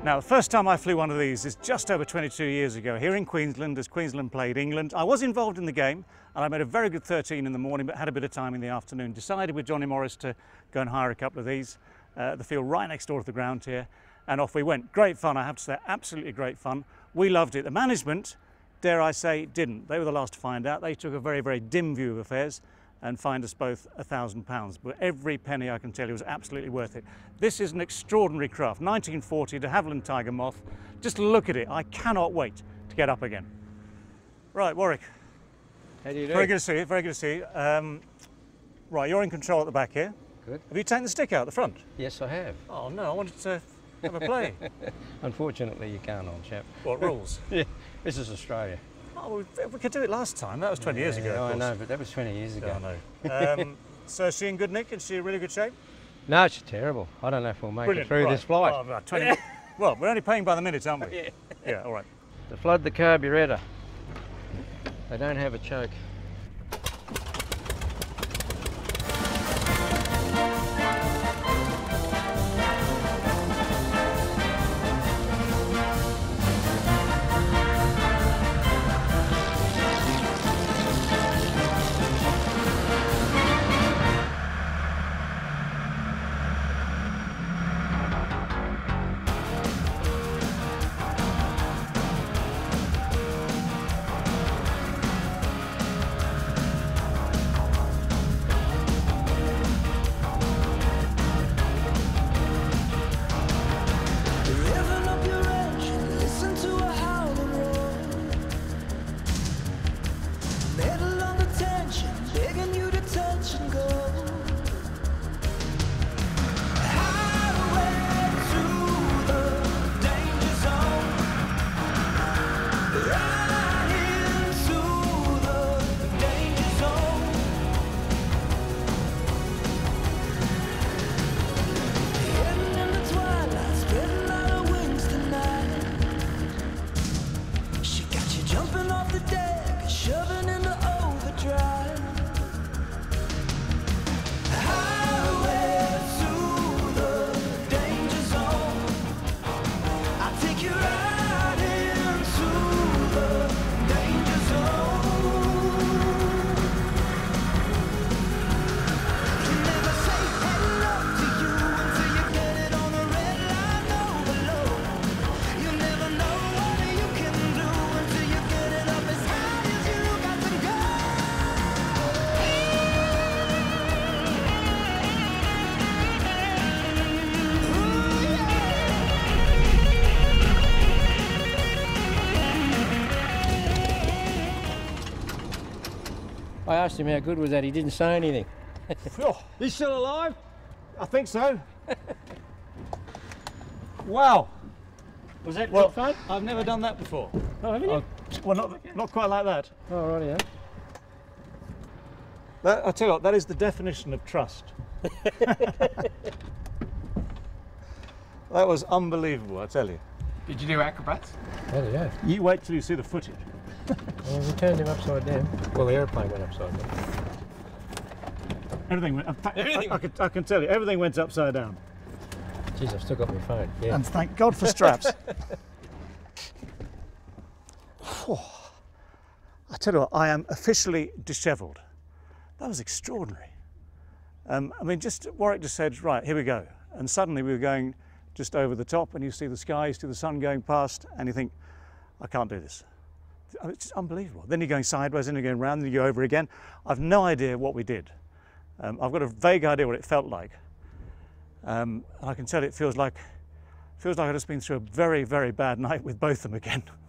Now, the first time I flew one of these is just over 22 years ago here in Queensland as Queensland played England. I was involved in the game and I made a very good 13 in the morning but had a bit of time in the afternoon. Decided with Johnny Morris to go and hire a couple of these. The field right next door to the ground here, and off we went. Great fun, I have to say, absolutely great fun. We loved it. The management, dare I say, didn't. They were the last to find out. They took a very, very dim view of affairs and fined us both £1,000. But every penny, I can tell you, was absolutely worth it. This is an extraordinary craft, 1940 de Havilland Tiger Moth. Just look at it. I cannot wait to get up again. Right, Warwick. How do you do? Very good to see you, very good to see you. Right, you're in control at the back here. Good. Have you taken the stick out the front? Yes, I have. Oh no, I wanted to have a play. Unfortunately, you can't, old chap. What rules? Yeah, this is Australia. Oh, we could do it last time. That was 20 years ago. I know, but that was 20 years ago. Yeah, I know. So is she in good nick? Is she in really good shape? No, it's terrible. I don't know if we'll make Brilliant. it through Right. this flight. Oh, right, 20 Well, we're only paying by the minute, aren't we? Yeah. Yeah, all right. To flood the carburettor, they don't have a choke. I asked him how good was that, he didn't say anything. Oh, he's still alive? I think so. Wow. Was that Well, good fun? I've never done that before. Oh, haven't you? Well, not quite like that. Oh, rightio. I tell you what, that is the definition of trust. That was unbelievable, I tell you. Did you do acrobats? Oh, yeah. You wait till you see the footage. Well, we turned him upside down. Well, the airplane went upside down. Everything went. In fact, I can tell you, everything went upside down. Jeez, I've still got my phone. Yeah. And thank God for straps. I tell you what, I am officially dishevelled. That was extraordinary. I mean, Warwick just said, right, here we go. And suddenly we were going just over the top and you see the sky, you see the sun going past and you think, I can't do this. It's just unbelievable. Then you're going sideways, then you're going round, then you go over again. I've no idea what we did. I've got a vague idea what it felt like. And I can tell you it feels like I've just been through a very, very bad night with both of them again.